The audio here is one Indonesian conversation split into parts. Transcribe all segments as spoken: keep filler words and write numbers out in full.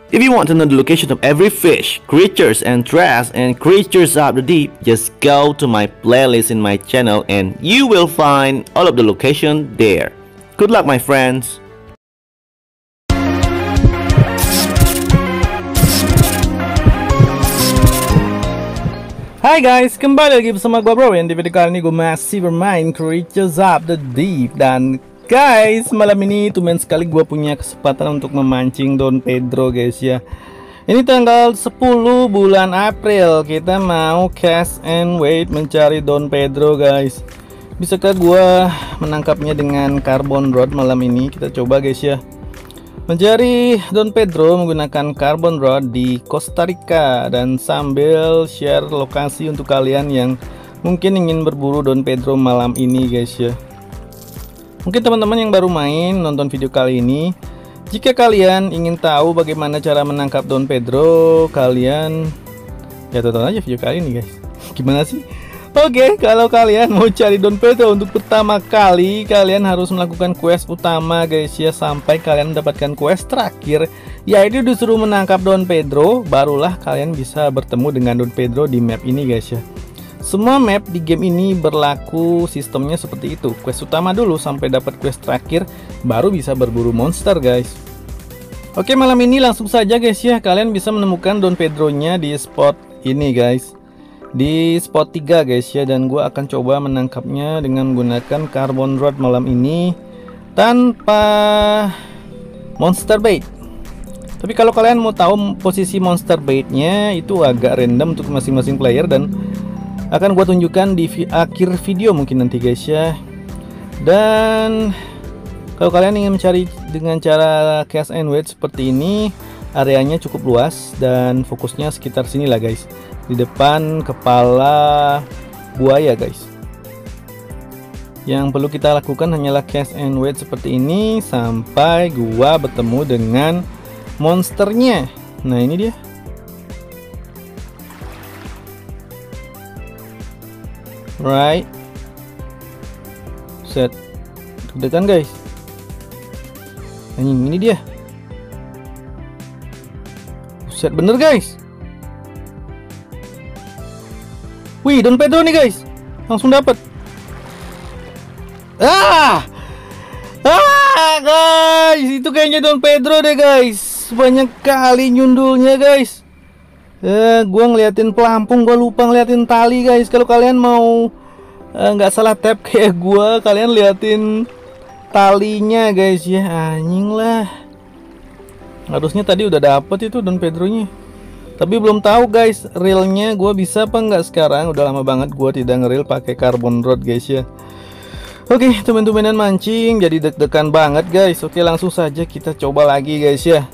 If you want to know the location of every fish, creatures and trash and creatures of the deep, just go to my playlist in my channel and you will find all of the location there. Good luck my friends. Hai guys, kembali lagi bersama gua Bro. Yang di video kali ini gue masih bermain Creatures of the Deep. Dan guys, malam ini tumben sekali gue punya kesempatan untuk memancing Don Pedro guys ya. Ini tanggal sepuluh bulan April. Kita mau cast and wait mencari Don Pedro guys. Bisakah gue menangkapnya dengan carbon rod malam ini? Kita coba guys ya. Mencari Don Pedro menggunakan carbon rod di Costa Rica dan sambil share lokasi untuk kalian yang mungkin ingin berburu Don Pedro malam ini guys ya. Mungkin teman-teman yang baru main nonton video kali ini, jika kalian ingin tahu bagaimana cara menangkap Don Pedro, kalian ya tonton aja video kali ini guys. Gimana sih? Oke, kalau kalian mau cari Don Pedro untuk pertama kali, kalian harus melakukan quest utama guys ya, sampai kalian mendapatkan quest terakhir, yaitu disuruh menangkap Don Pedro. Barulah kalian bisa bertemu dengan Don Pedro di map ini guys ya. Semua map di game ini berlaku sistemnya seperti itu. Quest utama dulu sampai dapat quest terakhir, baru bisa berburu monster guys. Oke, malam ini langsung saja guys ya, kalian bisa menemukan Don Pedro nya di spot ini guys, di spot tiga guys ya. Dan gue akan coba menangkapnya dengan menggunakan carbon rod malam ini tanpa monster bait. Tapi kalau kalian mau tahu posisi monster baitnya, itu agak random untuk masing-masing player dan akan gue tunjukkan di vi akhir video mungkin nanti guys ya. Dan kalau kalian ingin mencari dengan cara cast and wait seperti ini, areanya cukup luas dan fokusnya sekitar sini lah guys, di depan kepala buaya guys. Yang perlu kita lakukan hanyalah cast and wait seperti ini sampai gua bertemu dengan monsternya. Nah ini dia. Right. Set. Deg-degan guys. Anjing, ini dia. Set bener guys. Wih, Don Pedro nih guys, langsung dapat. Ah, ah guys, itu kayaknya Don Pedro deh guys. Banyak kali nyundulnya guys. Eh, gua ngeliatin pelampung, gua lupa ngeliatin tali guys. Kalau kalian mau nggak eh, salah tap kayak gua, kalian liatin talinya guys ya. Anjing lah. Harusnya tadi udah dapet itu Don Pedro nya. Tapi belum tahu guys, reelnya gue bisa apa nggak sekarang. Udah lama banget gue tidak ngereel pakai carbon rod guys ya. Oke, teman-temanan mancing jadi deg-degan banget guys. Oke, langsung saja kita coba lagi guys ya.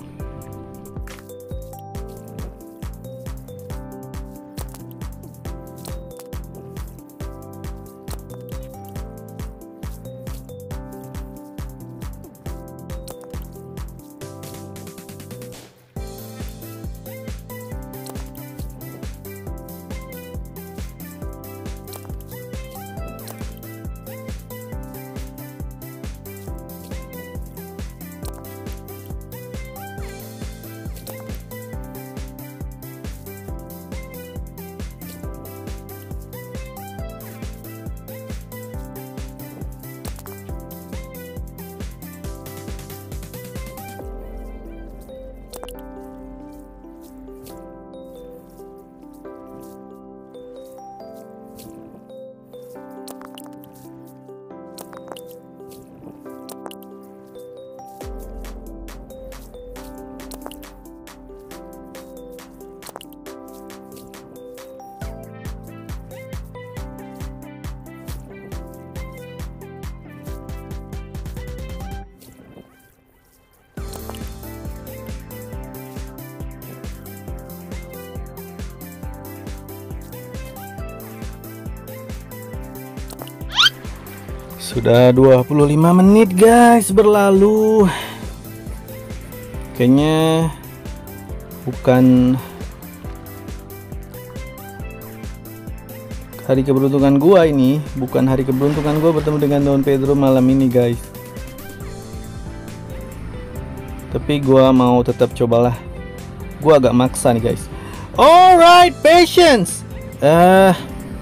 Sudah dua puluh lima menit guys berlalu. Kayaknya bukan hari keberuntungan gua ini, bukan hari keberuntungan gua bertemu dengan Don Pedro malam ini guys. Tapi tapi gua mau tetap cobalah. Gua agak maksa nih guys. Alright, patience. Eh, uh,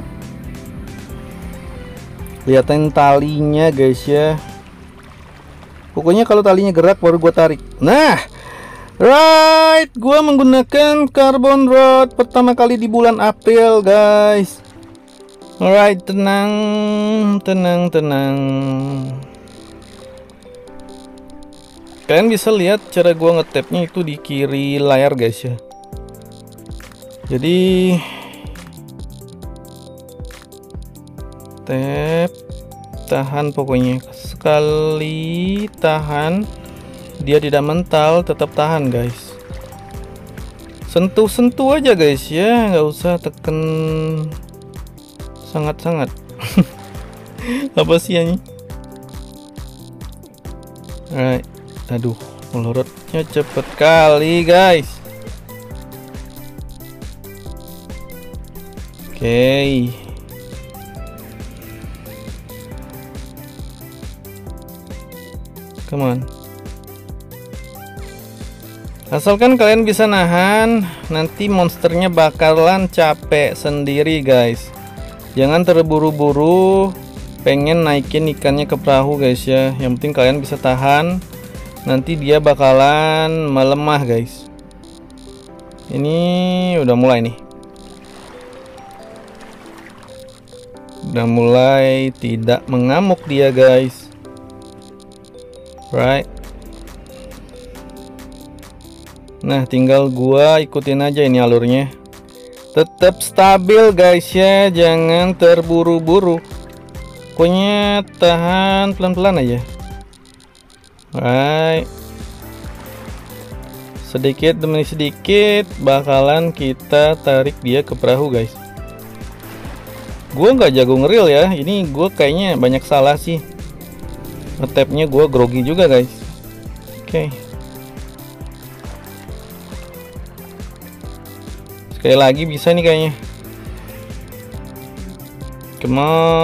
lihatin talinya guys ya. Pokoknya kalau talinya gerak baru gua tarik. Nah, right, gua menggunakan carbon rod pertama kali di bulan April guys. Alright, tenang, tenang, tenang. Kalian bisa lihat cara gua ngetapnya itu di kiri layar guys ya. Jadi tap, tahan pokoknya. Sekali tahan, dia tidak mental, tetap tahan guys. Sentuh-sentuh aja guys ya, nggak usah tekan sangat-sangat. Apa sih ini? Alright. Aduh, melorotnya cepet kali guys. Oke, okay. Come on. Asalkan kalian bisa nahan, nanti monsternya bakalan capek sendiri guys. Jangan terburu-buru pengen naikin ikannya ke perahu guys ya. Yang penting kalian bisa tahan. Nanti dia bakalan melemah guys. Ini udah mulai nih. Udah mulai tidak mengamuk dia guys. Right. Nah, tinggal gua ikutin aja ini alurnya. Tetap stabil guys ya, jangan terburu-buru. Pokoknya tahan pelan-pelan aja. Right. Sedikit demi sedikit bakalan kita tarik dia ke perahu guys. Gue nggak jago ngeril ya, ini gue kayaknya banyak salah sih. Ngetapnya gue grogi juga guys. Oke. Okay. Sekali lagi bisa nih kayaknya. Come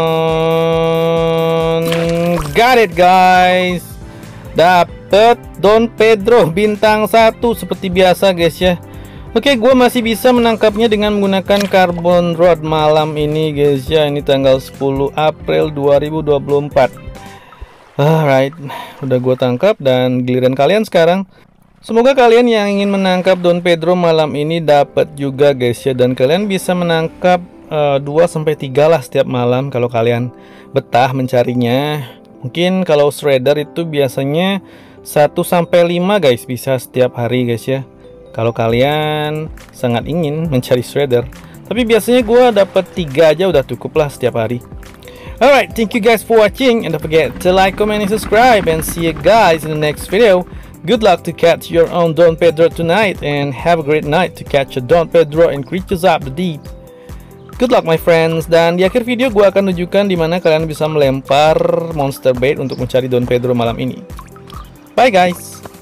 on, got it guys. Dapat Don Pedro bintang satu seperti biasa guys ya. Oke, gue masih bisa menangkapnya dengan menggunakan carbon rod malam ini guys ya. Ini tanggal sepuluh April dua ribu dua puluh empat. Alright, udah gue tangkap dan giliran kalian sekarang. Semoga kalian yang ingin menangkap Don Pedro malam ini dapat juga guys ya, dan kalian bisa menangkap uh, dua sampai tiga lah setiap malam kalau kalian betah mencarinya. Mungkin kalau shredder itu biasanya satu sampai lima guys, bisa setiap hari guys ya. Kalau kalian sangat ingin mencari shredder. Tapi biasanya gue dapat tiga aja udah cukup lah setiap hari. Alright, thank you guys for watching, and don't forget to like, comment, and subscribe, and see you guys in the next video. Good luck to catch your own Don Pedro tonight, and have a great night to catch a Don Pedro and creatures of the deep. Good luck my friends, dan di akhir video gue akan tunjukkan dimana kalian bisa melempar monster bait untuk mencari Don Pedro malam ini. Bye guys.